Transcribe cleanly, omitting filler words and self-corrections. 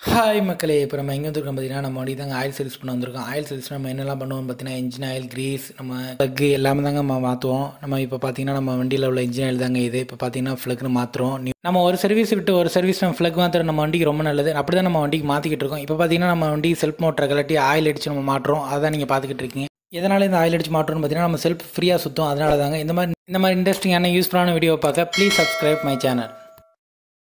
Hi மக்களே, இப்போ நம்ம எங்கே வந்துருக்கோம் பார்த்தீங்கன்னா, நம்ம வண்டி தாங்க ஆயில் சர்வீஸ் பண்ண வந்திருக்கோம். ஆயில் சர்வீஸ் நம்ம என்னெல்லாம் பண்ணுவோம் பார்த்தீங்கன்னா, இன்ஜின் ஆயில், கிரீஸ், நம்ம ப்ளக்கு எல்லாமே தாங்க நம்ம மாற்றுவோம். நம்ம இப்போ பார்த்தீங்கன்னா நம்ம வண்டியில் உள்ள இன்ஜின் ஆயில் தாங்க இது. இப்போ பார்த்தீங்கன்னா ஃப்ளக்னு மாற்றுறோம். நம்ம ஒரு சர்வீஸ் விட்டு ஒரு சர்வீஸ் நம்ம ஃப்ளக் மாற்றுற நம்ம வண்டிக்கு ரொம்ப நல்லது. அப்படி தான் நம்ம வண்டிக்கு மாற்றிக்கிட்டு இருக்கோம். இப்போ பார்த்தீங்கன்னா நம்ம வண்டி செல்ஃப் மோட்டரை கலட்டி ஆயில் அடித்து நம்ம மாட்டுறோம். அதான் நீங்கள் பார்த்துக்கிட்டு இருக்கீங்க. எதனால இந்த ஆயில் அடிச்சு மாட்டுறோம்னு பார்த்தீங்கன்னா, நம்ம செல்ஃப் ஃப்ரீயாக சுற்றும். அதனால தாங்க இந்த மாதிரி இன்ட்ரெஸ்டிங்கான யூஸ்ஃபுல்லான வீடியோ பார்க்க ப்ளீஸ் சப்ஸ்கிரைப் மை சேனல்.